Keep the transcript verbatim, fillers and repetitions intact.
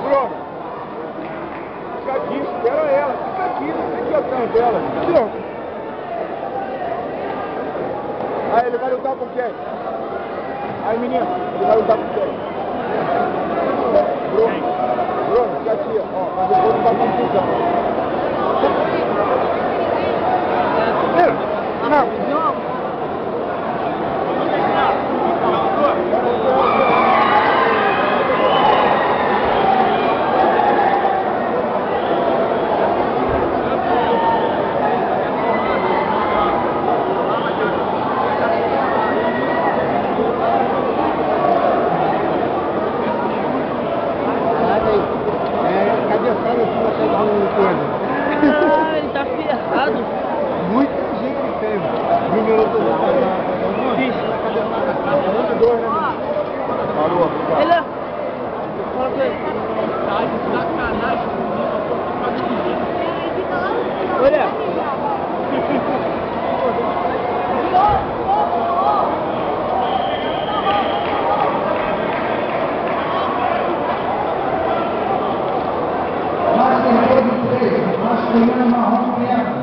Bruno, fica aqui, espera ela, fica aqui, não tem que ir atrás dela. Aqui, ó. Aí ele vai lutar com quem? Aí menino, ele vai lutar com quem? Bruno, Bruno, fica aqui, ó, mas depois não vai confusão. Não. Ah, ele tá ferrado. Muita gente tem. Número do Isso. dois, né? Parou. Ele é... Fala com ele. Tá de sacanagem comigo, eu tô fazendo isso. Olha. Master Marrom,